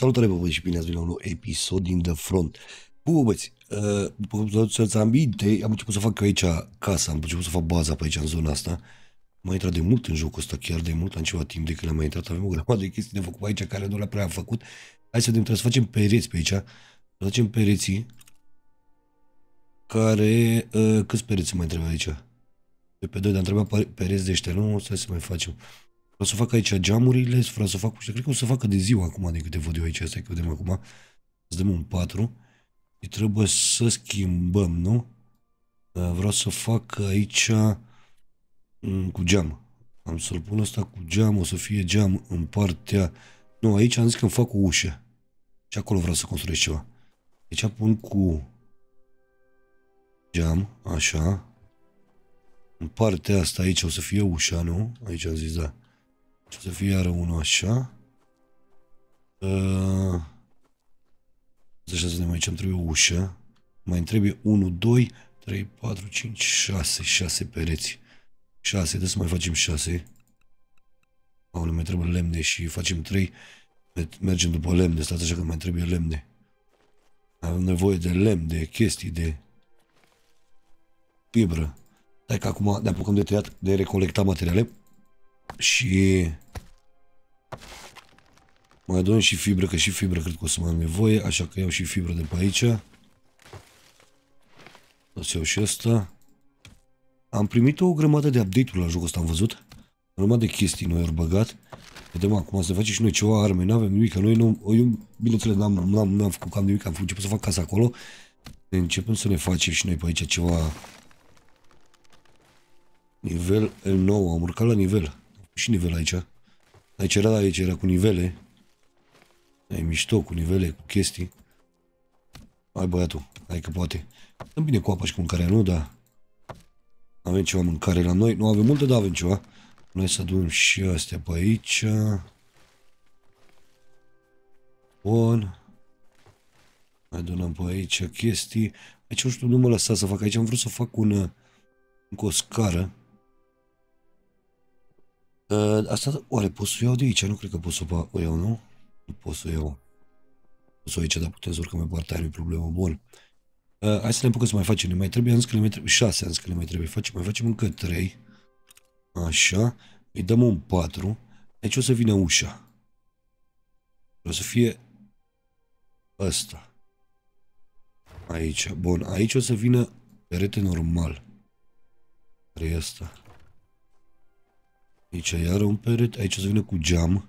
Salutare, bă, și bine ați venit la un nou episod din The Front. Bă, băți, după să-ți aminte, am început să fac aici casa, am început să fac baza pe aici, în zona asta. M-am intrat de mult în jocul ăsta, chiar de mult, am ceva timp de când am mai intrat, avem o grămadă de chestii de făcut pe aici, care nu le-am prea făcut. Hai să vedem, trebuie să facem pereți pe aici, să facem pereții, care, câți pereți mai trebuie aici? Pe doi, dar am întrebat pereți de ăștia, nu? Stai să mai facem. Vreau să fac aici geamurile, vreau să fac, cred că o să facă de ziua acum, de câte văd eu aici, stai că vedem acum. Să dăm un 4 și trebuie să schimbăm, nu? Vreau să fac aici cu geam. Am să-l pun ăsta cu geam, o să fie geam în partea... Nu, aici am zis că îmi fac o ușă. Și acolo vreau să construiesc ceva. Aici pun cu geam, așa. În partea asta aici o să fie ușa, nu? Aici am zis, da. O să fie iară unul așa. Așa să vedem, aici îmi trebuie o ușă. Mai îmi trebuie 1, 2, 3, 4, 5, 6. 6 pereți. 6, trebuie să mai facem 6. Aole, mai trebuie lemne și facem 3. Mergem după lemne, stați așa că mai trebuie lemne. Avem nevoie de lemn, de chestii, de fibră. Stai că acum ne apucăm de tăiat, de recolectat materiale. Și mai adun și fibră, că și fibră cred că o să mai am nevoie, așa că iau și fibră de pe aici. O să iau și asta. Am primit o grămadă de update-uri la jocul ăsta, am văzut. O grămadă de chestii noi ori băgat. Vedem acum să facem și noi ceva arme, n-avem nimic, noi nu, eu bineînțeles n-am făcut cam nimic, am început să fac casa acolo. Începem să ne facem și noi pe aici ceva. Nivel 9, am urcat la nivel. Și nivel aici. Aici era cu nivele. E mișto cu nivele, cu chestii. Hai băiatul, hai că poate. Dăm bine cu apa și cu mâncarea, nu? Da. Avem ceva mâncare la noi. Nu avem multe, dar avem ceva. Noi să adunăm și astea pe aici. Bun. Mai adunăm pe aici chestii. Aici nu știu, nu mă lăsa să fac. Aici am vrut să fac încă o scară. Asta, oare pot să o iau de aici? Nu cred că pot să o iau, nu? Nu pot să o iau. Pot să o aici, dar putem să urcăm mai partea, nu-i problemă. Bun. Hai să ne apucăm să mai facem. Ne mai trebuie, am zis că le mai trebuie 6, am zis că le mai trebuie. Mai facem încă 3. Așa. Îi dăm un 4. Aici o să vină ușa. O să fie ăsta. Aici. Bun. Aici o să vină perete normal. Care e ăsta? Aici iară un perete. Aici o să vină cu geam.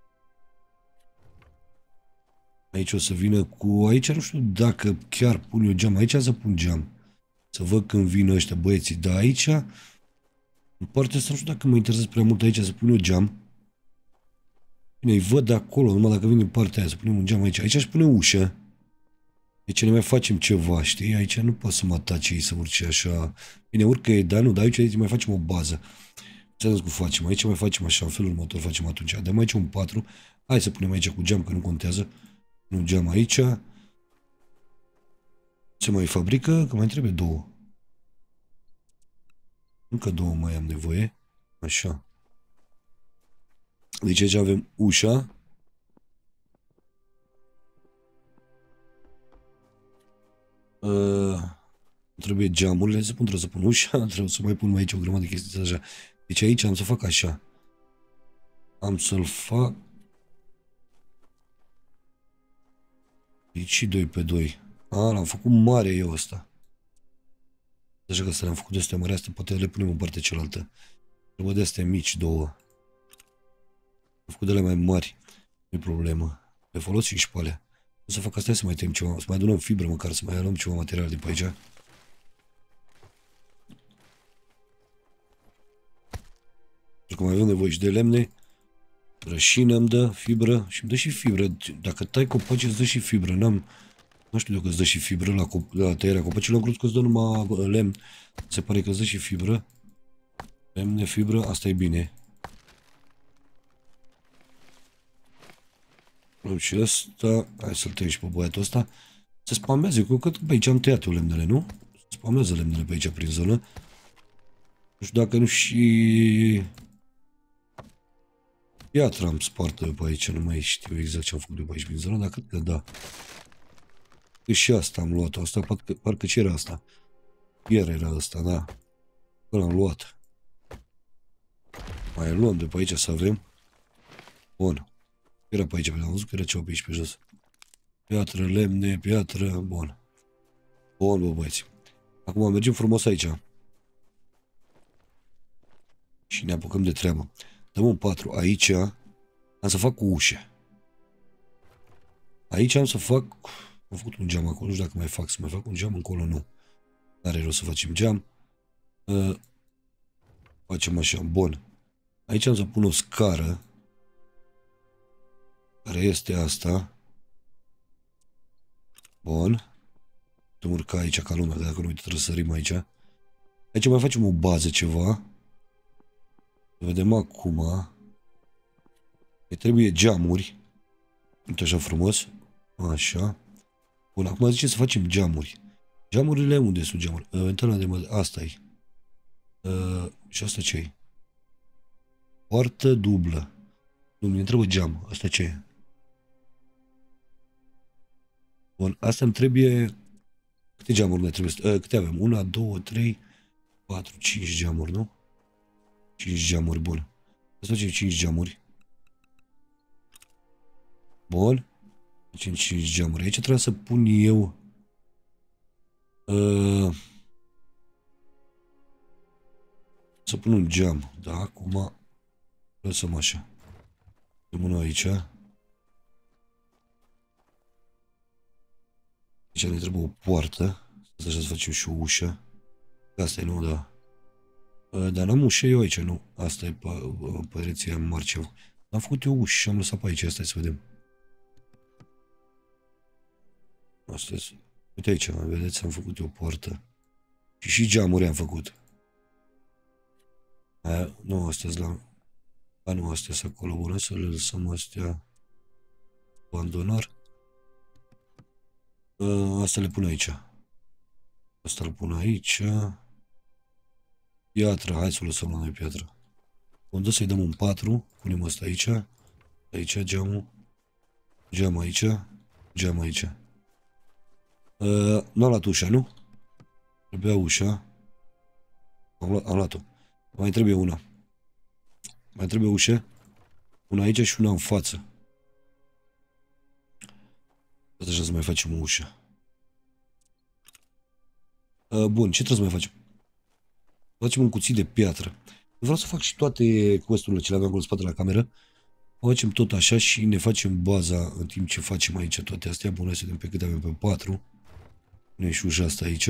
Aici o să vină cu... Aici nu știu dacă chiar pun eu geam. Aici să pun geam. Să văd când vin ăștia băieții. Dar aici... În partea asta nu știu dacă mă interesează prea mult aici să pun eu geam. Bine, îi văd de acolo, numai dacă vin din partea aia, să punem un geam aici. Aici aș pune ușă. Aici ne mai facem ceva, știi? Aici nu pot să mă atace ei să urce așa. Bine, urcă ei, dar nu, dar aici mai facem o bază. Ce cum facem? Aici mai facem așa, în felul următor facem atunci. Dăm aici un 4. Hai să punem aici cu geam, că nu contează. Nu geam aici. Se mai fabrică, că mai trebuie 2. Încă 2 mai am nevoie. Așa. Deci aici avem ușa. Trebuie geamurile. Trebuie să pun ușa. Trebuie să mai pun aici o grămadă de chestii așa. Deci aici am să fac așa. Am să-l fac. Aici și 2 pe 2. L-am făcut mare eu ăsta. Așa că să le-am făcut de astea mari, astea poate le punem în partea cealaltă. Trebuie de astea mici, 2. Am făcut de alea mai mari. Nu-i problemă. Le folosim și pe alea. O să fac asta, să mai tăiem ceva, să mai adunăm fibră măcar, să mai luăm ceva material de pe aici. Pentru că mai avem nevoie și de lemne. Rășină îmi dă, fibră și îmi dă și fibră. Dacă tai copaci îți dă și fibră. Nu știu dacă îți dă și fibră la tăierea copacilor. Am crezut că îți dă numai lemn. Se pare că îți dă și fibră. Lemne, fibră, asta e bine. Și ăsta, hai să-l tăiem și pe băiatul ăsta. Se spamează, eu cred că pe aici am tăiat eu lemnele, nu? Se spamează lemnele pe aici prin zonă. Nu știu dacă nu și... Piatra am spart pe aici, nu mai știu exact ce am făcut de pe aici prin zona, dar cred că da. Că și asta am luat-o, asta parcă ce era asta? Iar era asta, da. Că l-am luat. Mai luăm de pe aici să avem. Bun. Era pe aici, am văzut că era ceva pe aici pe jos. Piatră, lemne, piatră, bun. Bun, bă, băieți. Acum mergem frumos aici. Și ne apucăm de treabă. Dăm un 4 aici. Am să fac cu ușe. Aici am să fac... Am făcut un geam acolo, nu știu dacă mai fac să mai fac un geam încolo, nu. N-are rost să facem geam. Facem așa, bun. Aici am să pun o scară. Care este asta. Bun. Putem urca aici ca lumea, dacă nu, uite, trebuie să sărim aici. Aici mai facem o bază ceva. Vedem acum. Îi trebuie geamuri. Uite așa frumos. Așa. Bun, acum zice să facem geamuri. Geamurile, unde sunt geamuri? Ventana de asta e. Și asta ce e? Poartă dublă. Nu, mi întreabă geam. Asta ce e? Bun, asta îmi trebuie... Câte geamuri ne trebuie? Câte avem? 1, 2, 3, 4, 5 geamuri, nu? 5 geamuri, bun. Să facem 5 geamuri. Bun. Facem 5 geamuri. Aici trebuie să pun eu... Să pun un geam. Da, acum... Lăsăm așa. Rămână aici. Aici ne trebuie o poartă. Să așa să facem și o ușă. Asta e, nu, da. Dar n-am ușă eu aici, nu. Asta e păreția Marcev. Am făcut eu ușă și am lăsat pe aici. Asta să vedem. Asta e. Uite aici, vedeți, am făcut eu o poartă. Și geamuri am făcut. Nu, astea-s la... nu, astea-s acolo, bună, să le lăsăm astea. Abandonar. Asta le pun aici. Asta le pun aici. Piatra, hai să o lăsăm la noi piatra. Unde să-i dăm un 4, punem asta aici. Aici geamul. Geam aici. Geam aici. Nu am luat ușa, nu? Trebuia ușa. Am luat-o. Mai trebuie una. Mai trebuie ușe. Una aici și una în față. Tot așa să mai facem o ușă. Bun, ce trebuie să mai facem? Facem un cuțit de piatră. Vreau să fac și toate quest-urile ce le aveam cu spate la cameră. O facem tot așa și ne facem baza în timp ce facem aici toate astea. Bun, hai să vedem pe câte avem, pe 4. Punem și ușa asta aici.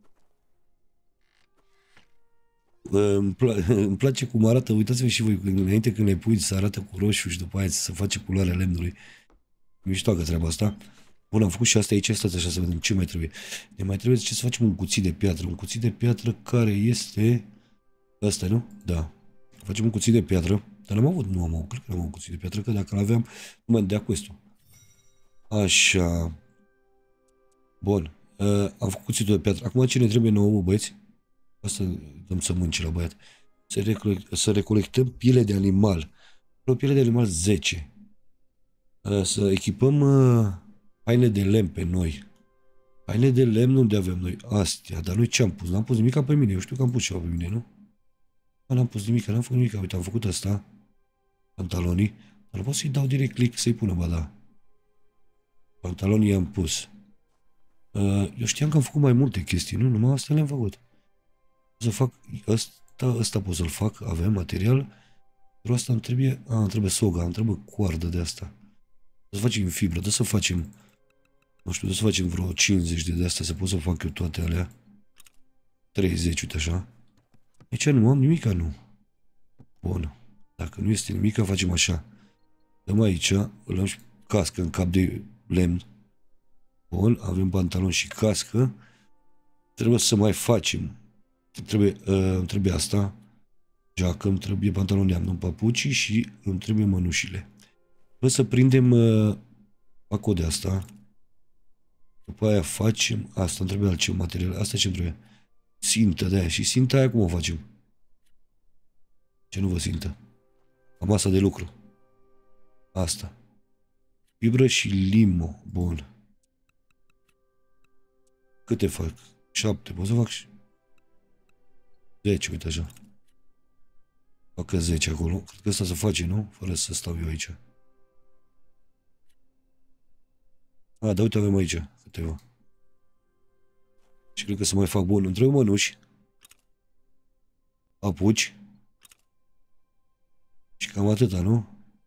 Îmi place cum arată, uitați-vă și voi, înainte când le pui să arată cu roșu și după aia să face culoarea lemnului. Miștoacă treaba asta. Bun, am făcut și asta aici, stați așa să vedem ce mai trebuie. Ne mai trebuie să facem un cuțit de piatră. Un cuțit de piatră care este... Asta, nu? Da. Facem un cuțit de piatră. Dar l-am avut? Nu am avut. Cred că l-am avut cuțit de piatră, că dacă l-aveam, nu mă dea quest-ul. Așa. Bun. Am făcut cuțitul de piatră. Acum ce ne trebuie nouă, băieți? Asta dăm sămânci la băiat. Să recolectăm piele de animal. O piele de animal 10. Să echipăm haine de lemn pe noi. Haine de lemn unde avem noi? Astea. Dar noi ce am pus? N-am pus nimic pe mine. Eu știu că am pus ceva pe mine, nu? N-am pus nimic, n-am făcut nimic. Uite, am făcut asta. Pantalonii. Dar pot să-i dau direct click să-i pună, ba da. Pantalonii i-am pus. Eu știam că am făcut mai multe chestii, nu? Numai astea le-am făcut. Să fac ăsta pot să-l fac, avem material. Pentru asta îmi trebuie soga, îmi trebuie coardă de asta. Să facem fibră, să facem, nu știu, să facem vreo 50 de astea, să pot să fac eu toate alea. 30, uite așa. Aici nu am nimica, nu. Bun. Dacă nu este nimica, facem așa. Dăm aici, îl luăm și cască în cap de lemn. Bun, avem pantalon și cască. Trebuie să mai facem. Îmi trebuie asta. Geacă, îmi trebuie pantalon neam, nu papucii și îmi trebuie mănușile. Trebuie să prindem pacul de asta. După aia facem asta, îmi trebuie altceva material. Asta ce-mi trebuie? Țintă de aia. Și ținta aia cum o facem? Ce nu vă țintă? Am masa de lucru. Asta. Fibră și limo. Bun. Câte fac? 7. Pot să fac și 10, uite așa. Facă 10 acolo. Cred că asta se face, nu? Fără să stau eu aici. A, da, uite, avem aici câteva. Și cred că să mai fac bun. Întreb mănuși. Apuci. Și cam atâta, nu?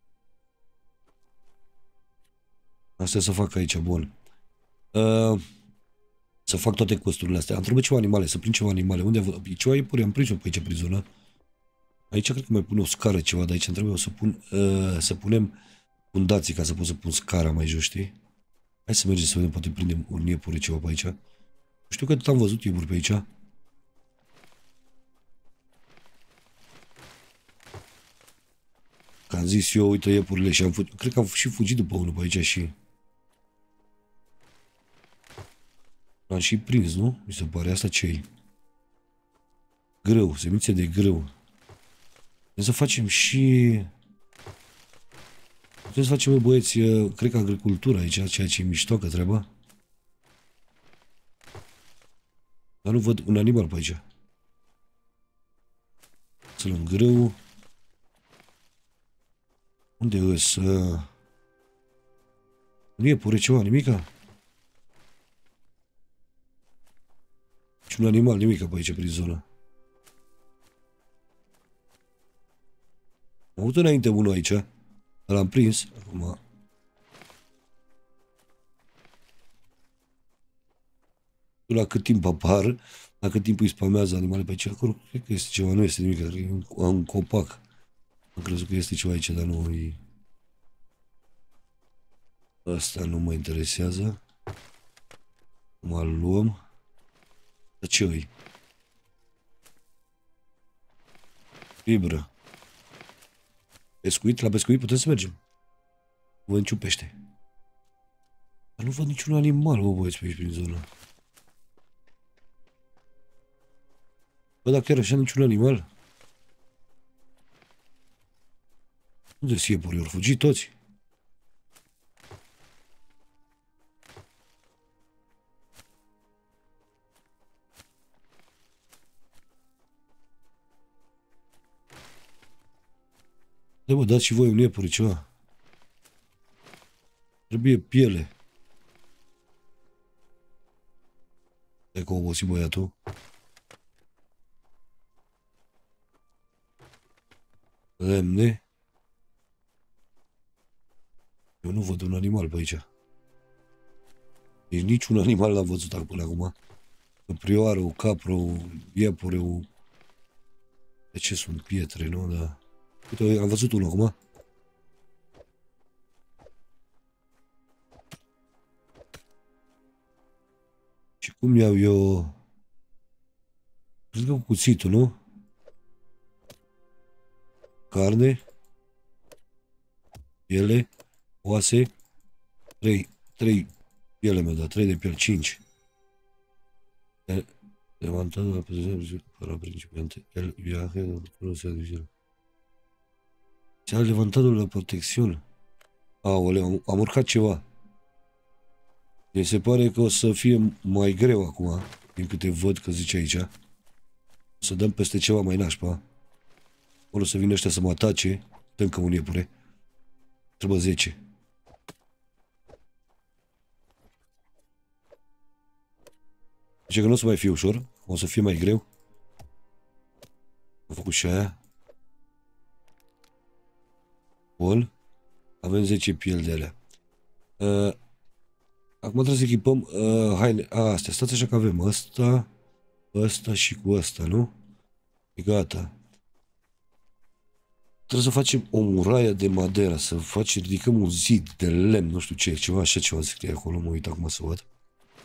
Asta să fac aici, bun. Să fac toate costurile astea. Am trebuit ceva animale, să prind ceva animale. Unde am ceva iepuri? Am prins-o pe aici, prin zonă. Aici cred că mai pun o scară ceva de aici. Îmi trebuie să pun, să punem fundații ca să pot să pun scara mai jos, știi? Hai să mergem să vedem, poate prindem un iepure ceva pe aici. Știu că tot am văzut iepuri pe aici. Că am zis eu, uite iepurile și am fugit. Cred că am și fugit după unul pe aici și... L-am și prins, nu? Mi se pare asta ce-i? Grâu, semințe de grâu. Trebuie să facem și... Trebuie să facem, băieți, cred că agricultura aici, ceea ce e miștoacă treaba. Dar nu văd un animal pe aici. Să luăm grâu. Unde îs? Nu e pure ceva, nimica? Și un animal, nimica pe aici, prin zonă. Am avut înainte unul aici. L-am prins. Acum... La cât timp apar, la cât timp îi spamează animale pe aici, acolo cred că este ceva, nu este nimic, e un copac. Am crezut că este ceva aici, dar nu e... Asta nu mă interesează. Mă luăm. Dar ce îi? Fibră. Pescuit? La pescuit putem să mergem. Văd niciun pește. Dar nu văd niciun animal, mă, băieți, pe aici prin zonă. Bă, dar chiar așa niciun animal? Unde-s iepurii? Ori fugi toți? Da, bă, dați și voi un iepure ceva. Trebuie piele. E că obosit băiatul. Lemne. Eu nu văd un animal pe aici. Deci niciun animal n-am văzut până acum. Căprioară, o capră, o iepure, o... De ce sunt pietre, nu? Da. Uite, am văzut unul acum. Și cum iau eu... Cred că cu cuțitul, nu? Carne. Piele. Oase. 3 piele mi-a dat. 3 de piele. 5. Levantat la prezență fără principiante. El viaje fără să dice. Ce-a levantat la protecțiune. Aoleu, am urcat ceva. Mi se pare că o să fie mai greu acum, din câte văd că zice aici. O să dăm peste ceva mai nașpa. O să vină ăștia să mă atace. Dăm că un iepure. Trebuie 10. Zice că nu o să mai fie ușor. O să fie mai greu. Am făcut și aia. Bun. Avem 10 pieli de alea. Acum trebuie să echipăm haine. Astea. Stați așa că avem ăsta, ăsta și cu ăsta, nu? E gata. Trebuie să facem o muraie de madera, să facem, ridicăm un zid de lemn, nu știu ce, ceva așa, ceva scrie acolo, mă uit acum să văd.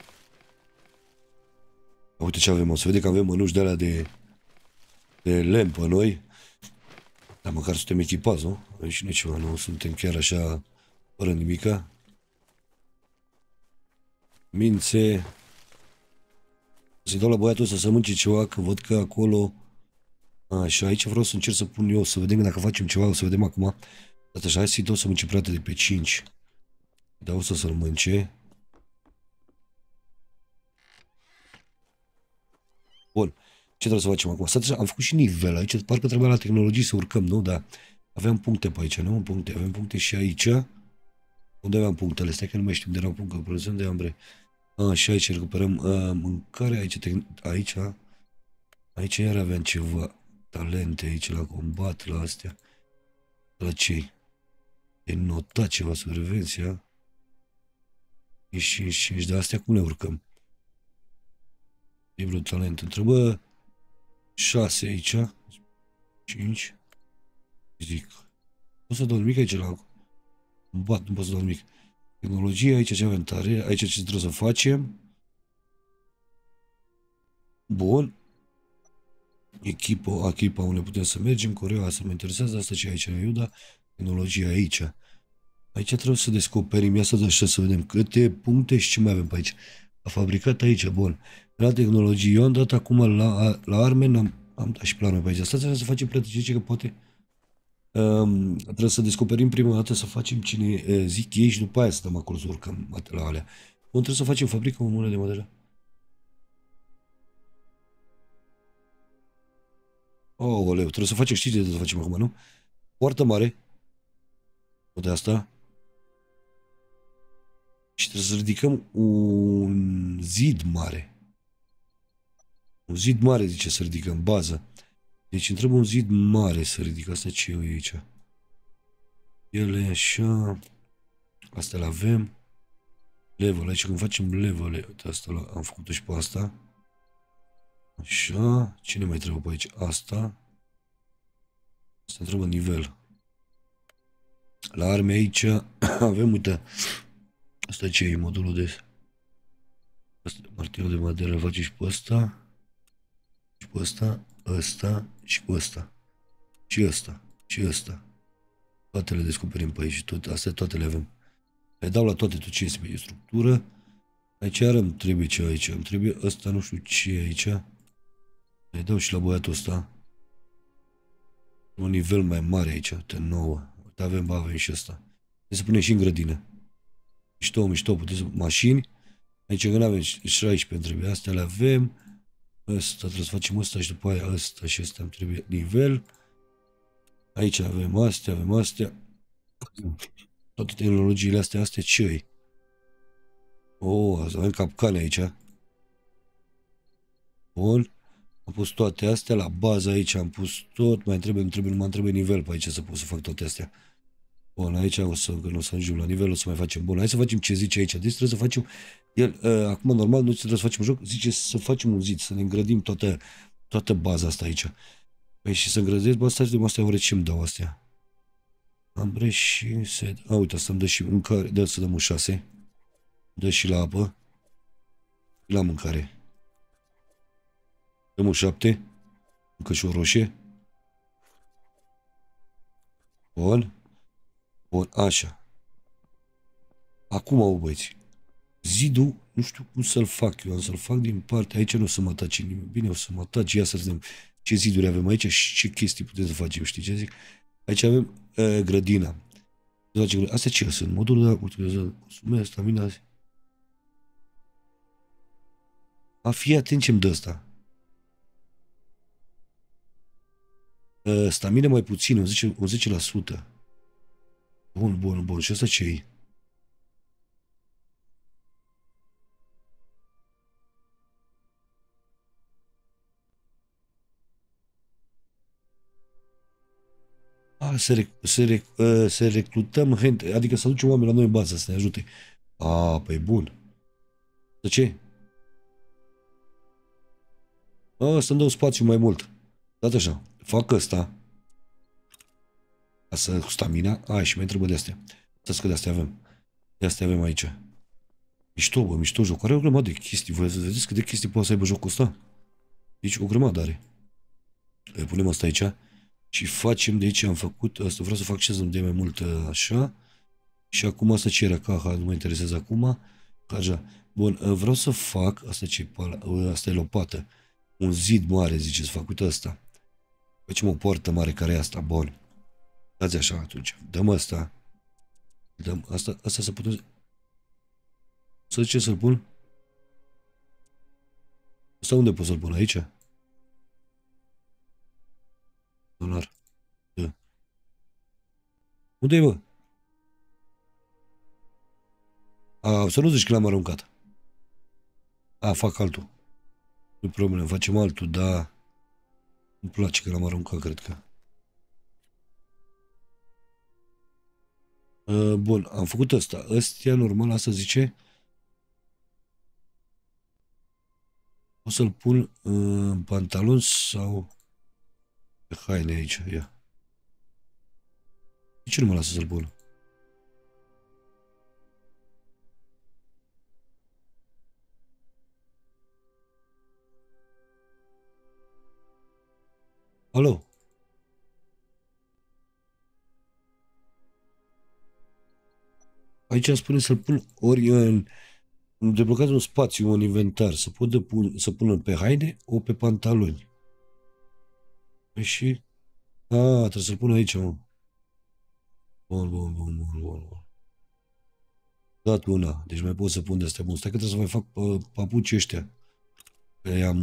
Uite ce avem, o să vede că avem mănuși de alea de lemn pe noi. Dar măcar suntem echipați, nu? Avem și noi ceva, nu suntem chiar așa fără nimica. Mințe. Să-i dau la băiatul ăsta să mânce ceva, că văd că acolo... Așa, aici vreau să încerc să pun eu, să vedem dacă facem ceva, o să vedem acum. Asta așa, hai să-i dau să mânce prate de pe 5. Dau să-l mânce. Bun. Ce trebuie să facem acum? Am făcut și nivel aici. Parcă trebuia la tehnologii să urcăm, nu? Da. Aveam puncte pe aici, nu? Puncte. Avem puncte și aici. Unde aveam punctele? Stai că nu mai știu unde erau puncte. Unde am bre. Și aici recuperăm mâncare. Aici. Aici iar aveam ceva talente aici la combat, la astea. La ce? E notat ceva supervenția. 5, de astea cum le urcăm? Libru talent. Întrebă 6 aici. 5. Zic. Pot să dau nimic aici la combat, nu pot să dau nimic. Tehnologie, aici ce avem tare, aici ce trebuie să facem. Bun. Echipa unde putem să mergem, Coreea, asta mă interesează, asta ce aici în Iuda, tehnologia aici. Aici trebuie să descoperim, ia să vedem câte puncte și ce mai avem pe aici. A fabricat aici, bun. La tehnologie, eu am dat acum la arme, am dat și planul pe aici. Asta trebuie să facem plătice, că poate trebuie să descoperim prima dată, să facem cine zic ei și după aia să dăm acolo să urcăm la alea. Bun, trebuie să facem fabrică comună de modele. Oh, oleu, trebuie să facem, știți de să facem acum, nu? Poartă mare. O de asta. Și trebuie să ridicăm un zid mare. Un zid mare, zice, să ridicăm, bază. Deci îmi trebuie un zid mare să ridic. Asta ce e aici? Ele așa. Astea le avem. Level, aici când facem level, uite, asta am făcut-o și pe asta. Așa. Cine mai trebuie pe aici? Asta. Asta trebuie nivel. La arme aici avem, uite. Asta ce e modulul de... Asta, martirul de maderă, îl face și pe ăsta. Și pe ăsta. Ăsta și pe ăsta. Și ăsta. Și ăsta. Toate le descoperim pe aici. Astea toate le avem. Le dau la toate tot ce este pe structură. Aici iar îmi trebuie ce aici. Îmi trebuie ăsta, nu știu ce e aici. Le dau și la băiatul ăsta. Un nivel mai mare aici. Uite, 9. Uite, avem și ăsta. Trebuie să punem și în grădină. Mișto, puteți mașini. Aici când avem 16 îmi trebuie. Astea le avem. Ăsta trebuie să facem ăsta și după aia ăsta și ăsta îmi trebuie nivel. Aici avem astea. Toate tehnologiile astea ce-i? Avem capcane aici. Bun. Am pus toate astea la bază aici, am pus tot, mai trebuie nivel pe aici să pot să fac toate astea. Bun, aici când o să ajung la nivel o să mai facem. Bun, hai să facem ce zice aici. Deci trebuie să facem, acum normal nu trebuie să facem joc, zice să facem un zid, să ne îngrădim toată baza asta aici. Păi și să îngrădesc, bă, stai de astea, ori ce îmi dau astea. Ambre și set. Uite, să-mi dă și mâncare, dă să dăm un 6. Dă și la apă. Și la mâncare. Dăm un 7. Încă și o roșie. Bun. Bun, așa. Acum, băieți. Zidul, nu știu cum să-l fac eu. Am să-l fac din partea. Aici nu o să mă atace nimeni. Bine, o să mă atace. Ia să vedem ce ziduri avem aici și ce chestii putem să facem. Știi ce zic? Aici avem grădina. Astea ce sunt? Modul de utilizează consume, stamina. Fii atent ce-mi dă ăsta. Stamina mai puțin, un 10%. Bun. Și asta ce-i? Să recrutăm, adică să aducem oameni la noi în bază să ne ajute. Păi bun. De ce? Să-mi dau spațiu mai mult. Dat așa. Fac ăsta. Să stamina. Și mai trebuie de astea. Să că de astea avem. De astea avem aici. Mișto joc. Are o grămadă de chestii. Voi să vedeți câte chestii poate să aibă jocul ăsta? Deci o grămadă are. Punem asta aici. Și facem de aici, am făcut asta, vreau să fac și să-mi dea mai mult așa. Și acum asta ce era, nu mă interesează acum. Așa. Bun, vreau să fac, asta e lopată. Un zid mare, zice, să fac, uite asta. Facem o poartă mare care e asta, bun. Dați așa atunci. Dăm asta. Dăm asta. Asta să putem... Să ce să-l pun? Asta unde pot să-l pun? Aici? Dolar. Da. Unde-i, bă? Să nu zici că l-am aruncat. Fac altul. Nu problemă, facem altul, da. Îmi place că l-am aruncat, cred că. Bun, am făcut ăsta. Ăstia, normal, asta zice. O să-l pun în pantaloni sau pe haine aici, ia. De ce nu mă lasă să-l pun? Alo? Aici îmi spune să-l pun ori în... Deblocați un spațiu în inventar. Să pună pe haine o pe pantaloni. Și... trebuie să-l pun aici, mă. Bun. Dat una. Deci mai pot să pun de-astea. Bun, stai că trebuie să mai fac papuci ăștia. Că am...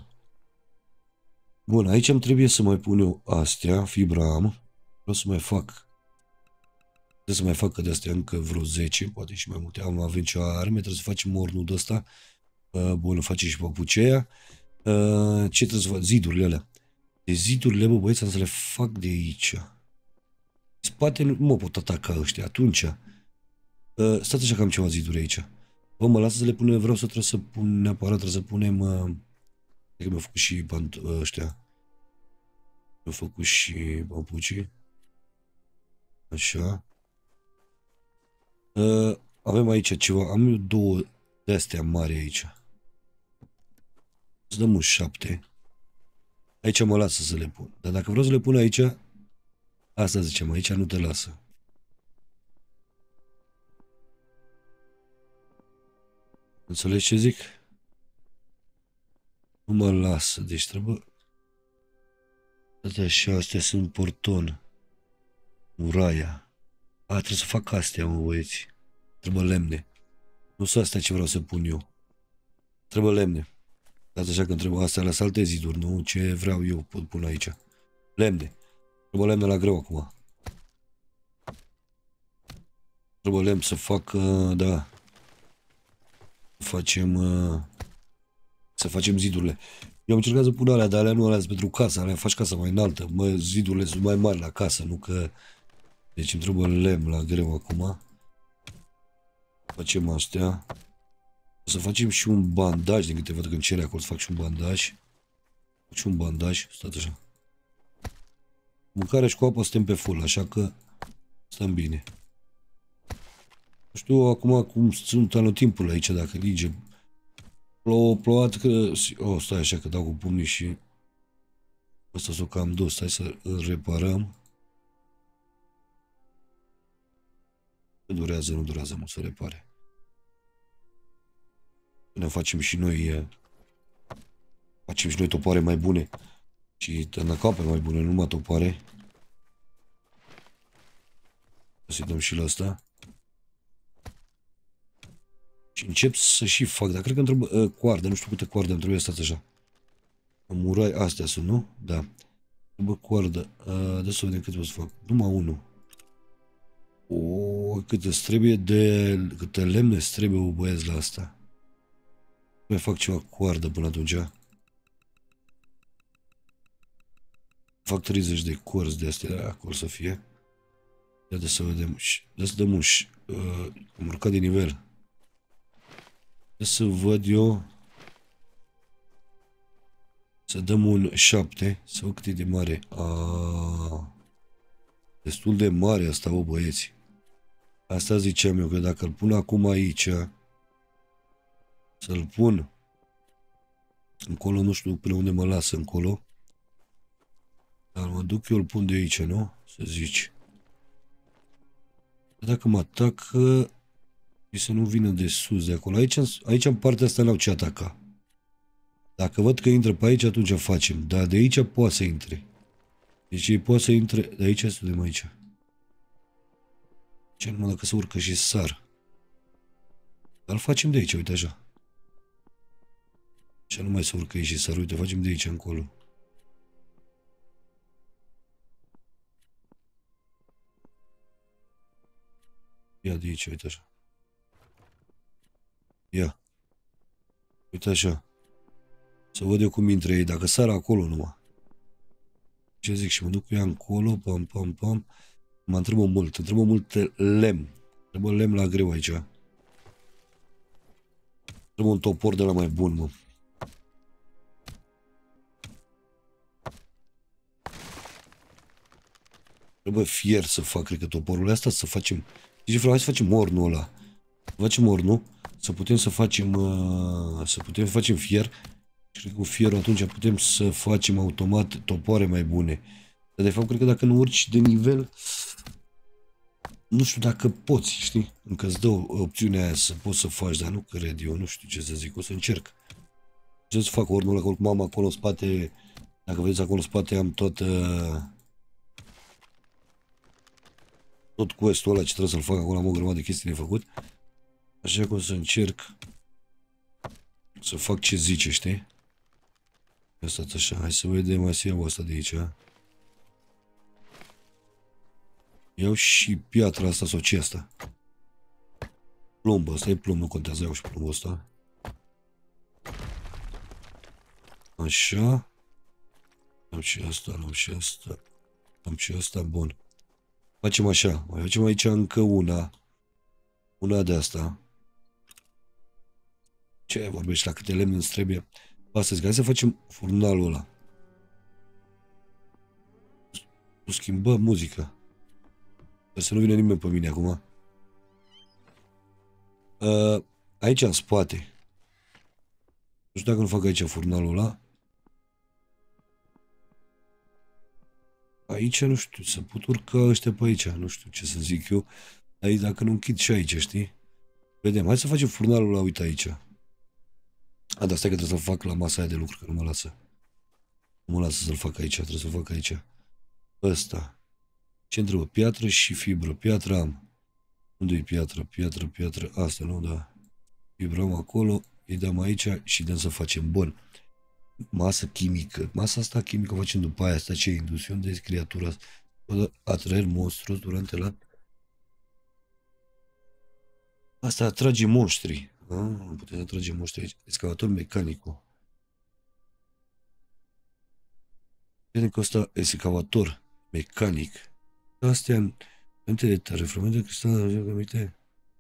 Bun, aici îmi trebuie să mai pun eu astea. Fibra am. Vreau să mai fac... Trebuie să mai fac de astea încă vreo 10, poate și mai multe. Avem ceva arme, trebuie să facem mornul de ăsta. Bun, face și papuceia. Ce trebuie să fac? Zidurile alea. De zidurile, bă, băieți, am să le fac de aici. Spate nu mă pot ataca ăștia. Atunci, stați așa că am ceva ziduri aici. Bă, mă lasă să le punem, vreau să trebuie să pun, neapărat trebuie să punem, cred că mi-au făcut și ăștia. Mi-au făcut și papucii. Așa. Avem aici ceva, am eu două de-astea mari aici. Să dăm un 7. Aici mă lasă să le pun. Dar dacă vreau să le pun aici, asta zicem, aici nu te lasă. Înțelegi ce zic? Nu mă lasă, deci trebuie... Uite așa, astea sunt porton. Muraia. Trebuie să fac astea, mă, băieți. Trebuie lemne. Nu sunt astea ce vreau să pun eu. Trebuie lemne. Dați așa că trebuie astea la alte ziduri, nu? Ce vreau eu pot pun aici. Lemne. Trebuie lemne la greu acum. Trebuie lemn să fac, da. Să facem zidurile. Eu am încercat să pun alea, dar alea nu alea pentru casa, alea faci casa mai înaltă. Mă, zidurile sunt mai mari la casă, nu că... Deci îmi trebuie lemn la greu acum. Facem astea. O să facem și un bandaj, din câte văd că îmi cere acolo să fac și un bandaj. Fac și un bandaj, stați așa. Mâncarea și cu apă suntem pe full, așa că stăm bine. Nu știu acum cum sunt anotimpul aici, dacă linge. Plouat că... stai așa că dau cu pumnii și... Asta s-o cam dus, stai să îl reparăm. Durează, nu durează mult să repare. Ne facem și noi... Facem și noi topoare mai bune. Și tănăcape mai bune, nu numai topoare. Să-i dăm și la asta. Și încep să și fac, dar cred că îmi trebuie coardă, nu știu câte coarde îmi trebuie, stați așa. Murai, astea sunt, nu? Da. Trebuie coardă. De să vedem cât pot să fac. Numai unul. Cât îți trebuie câte lemne îți trebuie, băieți, la asta. Mai fac ceva coardă până atunci. Fac 30 de corzi de astea, acolo să fie. Ia de să vedem. De să dăm am urcat de nivel. De să văd eu. Să dăm un 7. Să văd cât e de mare. Destul de mare asta, bă, băieți. Asta ziceam eu, că dacă îl pun acum aici, să-l pun încolo, nu știu până unde mă lasă încolo. Dar mă duc eu, îl pun de aici, nu? Să zici. Dacă mă atacă, și să nu vină de sus, de acolo. Aici în partea asta n-au ce ataca. Dacă văd că intră pe aici, atunci facem. Dar de aici poate să intre. Deci ei poate să intre de aici, să vedem aici. Ce numai dacă se urcă și sar. Dar îl facem de aici, uite așa. Și nu mai se urcă ei și sar, uite, facem de aici încolo. Ia de aici, uite așa. Ia. Uite așa. Să văd eu cum intră ei, dacă sar acolo numai. Ce zic și mă duc cu ea încolo, pam, pam, pam. Mă întrebă mult lemn. Trebuie lemn la greu aici. Trebuie un topor de la mai bun, mă. Trebuie fier să fac, cred că toporul ăsta să facem. Deci vreau să facem ornul ăla. Să facem ornul, să putem să facem fier. Și cred că cu fierul atunci putem să facem automat topoare mai bune. Dar de fapt cred că dacă nu urci de nivel, nu știu dacă poți, știi? Încă îți dă opțiunea aia să poți să faci, dar nu cred eu, nu știu ce să zic, o să încerc. Ce să fac ornul ăla, că oricum am acolo în spate, dacă vedeți acolo în spate am tot quest-ul ăla ce trebuie să-l fac, acolo am o grămadă de chestii de făcut. Așa că o să încerc să fac ce zice, știi? Asta așa, hai să vedem, hai să iau asta de aici. Iau și piatra asta sau ce asta? Plumb, asta e plumb, nu contează, iau și plumbul ăsta. Așa. Am și asta, am și asta. Am și asta, bun. Facem așa, mai facem aici încă una. Una de asta. Ce vorbești, la câte lemne îți trebuie? Astăzi, hai să facem furnalul ăla. Schimbăm muzica. Dar să nu vină nimeni pe mine acum. Aici în spate. Nu știu dacă nu fac aici furnalul ăla. Aici nu știu, să pot urca ăștia pe aici. Nu știu ce să zic eu. Aici dacă nu închid și aici, știi? Vedem, hai să facem furnalul ăla, uite aici. Dar stai că trebuie să-l fac la masa aia de lucru, că nu mă lasă. Nu mă lasă să-l fac aici, trebuie să-l fac aici. Ăsta. Ce întrebă? Piatră și fibră. Piatră am. Unde e piatră? Piatră. Asta, nu? Da. Fibrăm acolo, îi dăm aici și dăm să facem. Bun. Masă chimică. Masa asta chimică o facem după aia. Asta ce e? Indusiune de criatura. Atraer monstru durante la... Asta atrage monștri. Nu putem atrage monștri aici. Excavator mecanicu. Vedem că ăsta excavator mecanic. Astea înainte de tare, fragmente de cristal, uite.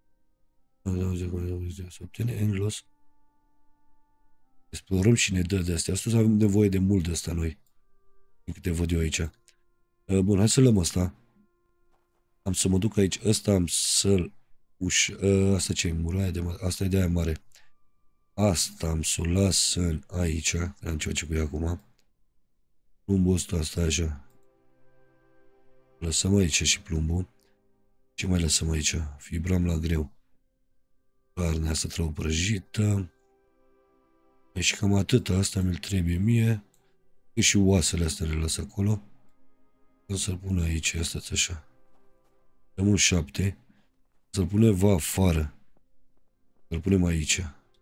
Să obține Englos. Explorăm și ne dă de astea. Astăzi avem nevoie de mult de asta noi. Din câte văd eu aici. Bun, hai să luăm asta. Am să mă duc aici. Ăsta am să-l asta ce e? Muraia de mare. Asta e de aia mare. Asta am să o las în aici. Am ceva ce cu ea acum. Plumbul ăsta, asta așa. Lăsăm aici și plumbul. Ce mai lăsăm aici? Fibram la greu. Carnea asta trebuie prăjită. Și cam atât. Asta mi-l trebuie mie. Și oasele astea le las acolo. O să-l pun aici. Asta așa. Dăm un 7. Să-l punem va afară. Să-l punem aici.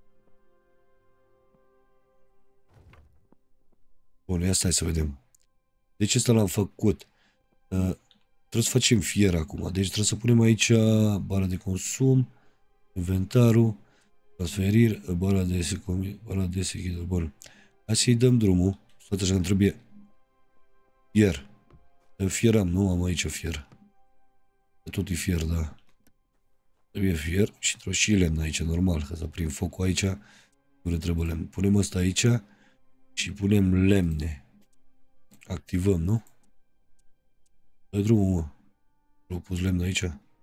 Bun, ia stai să vedem. Deci ăsta l-am făcut. Trebuie să facem fier acum. Deci trebuie să punem aici bara de consum, inventarul, transferir, bara de sechidă. Bun. Hai să-i dăm drumul. Tot așa îmi trebuie fier. Fier am, nu am aici fier. Tot e fier, da. Trebuie fier și trebuie și lemn aici, normal, ca să prind focul aici. Nu trebuie lemn. Punem asta aici și punem lemne. Activăm, nu? Dă drumul, mă. Trebuie pus lemn aici?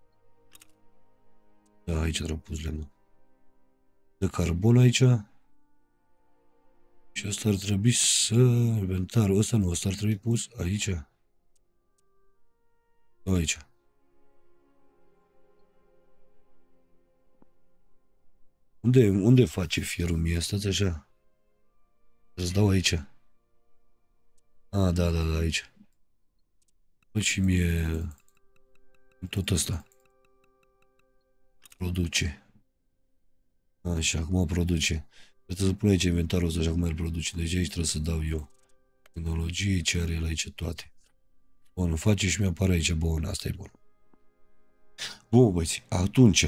Da, aici trebuie pus lemn. De carbon aici. Și asta ar trebui să... Inventarul ăsta nu, ăsta ar trebui pus aici. Aici. Unde face fierul mie? Stați așa. Îți dau aici. Da, aici. Fă și mie tot asta. Produce. Așa, acum produce. Trebuie să pun aici inventarul ăsta și acum el produce. Deci aici trebuie să dau eu. Tehnologie, ce are el aici toate. Bun, face și mi-apare aici. Bun, asta e bun. Bun, băieți, atunci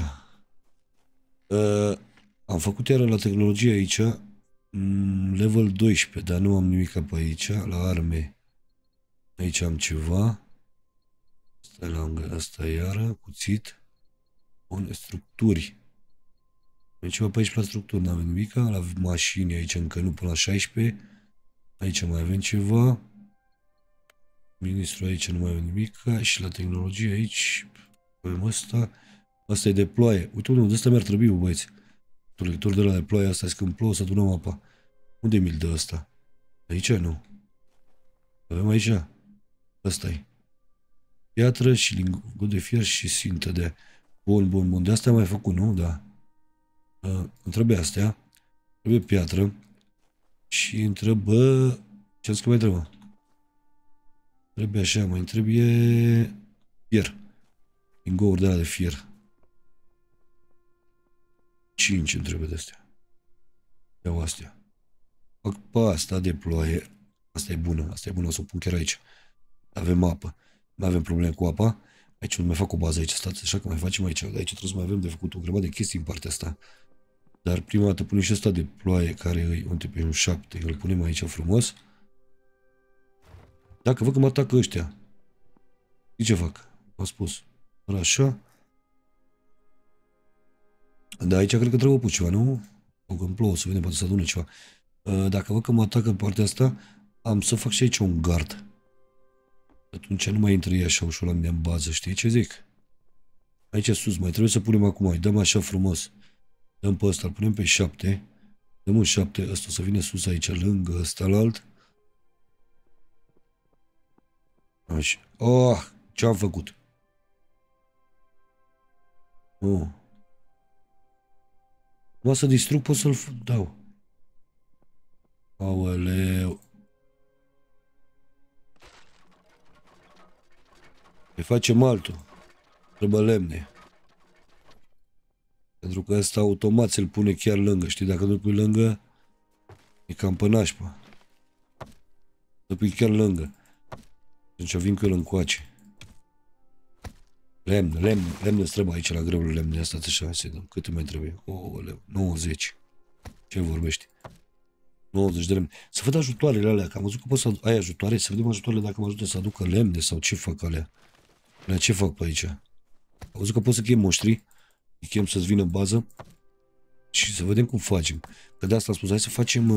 am făcut iară la tehnologie aici level 12, dar nu am nimic pe aici, la arme. Aici am ceva. Stai la asta iară, cuțit. Bun, structuri. Am ceva pe aici la structuri, n-avem nimic. La mașini aici încă nu, până la 16. Aici mai avem ceva. Ministru aici nu mai avem nimic. Și la tehnologie aici avem ăsta. Asta e de ploaie. Uite unul, de ăsta mi-ar trebui, băieți. Lector de la de ploaie, asta e când plouă să adunăm apa. Unde mi-l dă ăsta? Aici nu. Avem aici. Ăsta e. Piatră și lingot de fier și sintă de... Bun, bun, bun. De asta am mai făcut, nu? Da. Îmi trebuie astea. Trebuie piatră. Și îmi trebuie... Ce-mi mai trebuie? Trebuie așa, mai trebuie... Fier. Lingouri de la de fier. 5 îmi trebuie de astea. Iau astea. Fac pe asta de ploaie. Asta e bună, asta e bună, o să o pun chiar aici. Avem apă. Nu avem probleme cu apa. Aici nu mai fac o bază aici, stați așa că mai facem aici. De aici trebuie să mai avem de făcut o grămadă de chestii în partea asta. Dar prima dată punem și ăsta de ploaie care e unde pe un 7. Îl punem aici frumos. Dacă văd că mă atacă ăștia. Ce fac? M-a spus. Așa. Dar aici cred că trebuie pus ceva, nu? O că îmi plouă, să vedem, poate să adune ceva. Dacă văd că mă atacă în partea asta, am să fac și aici un gard. Atunci nu mai intră ei așa ușor la mine în bază, știi ce zic? Aici sus, mai trebuie să punem acum, îi dăm așa frumos. Dăm pe ăsta, îl punem pe 7. Dăm un 7, ăsta o să vină sus aici, lângă ăsta la alt. Așa. Oh, ce-am făcut? Oh. Mă să distrug, pot să-l dau. Aoleu. Îi facem altul. Trebuie lemne. Pentru că ăsta automat se-l pune chiar lângă. Știi, dacă nu-l pui lângă, e cam pe nașpa. Să pui chiar lângă. Deci vin cu el încoace. Lemne îți trebuie aici la grăul lemne. Asta așa, să dăm. Cât mai trebuie? Oleu, 90. Ce vorbești? 90 de lemne. Să văd ajutoarele alea, că am văzut că pot să ai ajutoare, să vedem ajutoarele dacă mă ajută să aducă lemne sau ce fac alea. Alea ce fac pe aici? Am văzut că pot să chem moștri, îi chem să-ți vină bază și să vedem cum facem. Că de asta am spus, hai să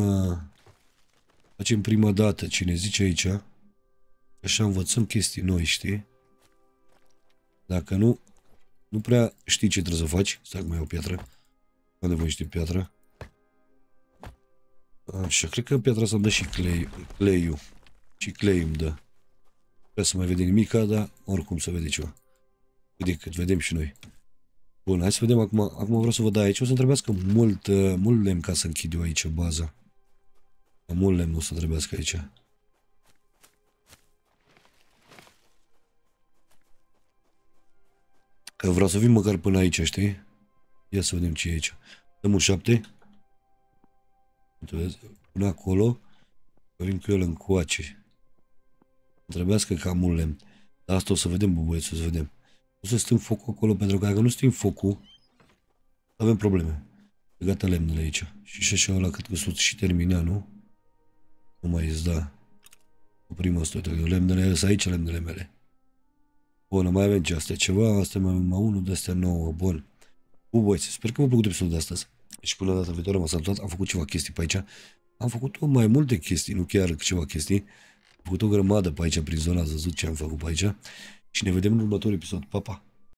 facem prima dată ce ne zice aici. Așa învățăm chestii noi, știi? Dacă nu, nu prea știi ce trebuie să faci. Stai că mai iau piatră. Unde voi știi piatră? Așa, cred că piatra să-mi dă și cleiul. Și clei îmi dă. Vreau să mai vede nimica, dar oricum să vede ceva. Uite cât vedem și noi. Bun, hai să vedem acum. Acum vreau să văd aici. O să trebuiască mult lemn ca să închid eu aici baza. Mult lemn o să trebuiască aici. Că vreau să vin măcar până aici, știi? Ia să vedem ce e aici. Dăm un 7. Până acolo. Vin cu el încoace. Trebuiască cam mult lemn. Dar asta o să vedem, bă, băieți, o să vedem. O să sting focul acolo, pentru că dacă nu sting focul, avem probleme. Gata lemnele aici. Și așa ăla cât că sunt și terminat, nu? Nu mai îți da. Oprim asta, uite, lemnele sunt aici, lemnele mele. Bun, mai avem ce astea ceva, astea mai avem unul, de astea 9, bun. Bun, băieți, sper că v-a plăcut episodul de astăzi. Și până data viitoare m-am salutat, am făcut ceva chestii pe aici. Am făcut mai multe chestii, nu chiar ceva chestii. Am făcut o grămadă pe aici, prin zona, ați văzut ce am făcut pe aici. Și ne vedem în următorul episod. Pa, pa!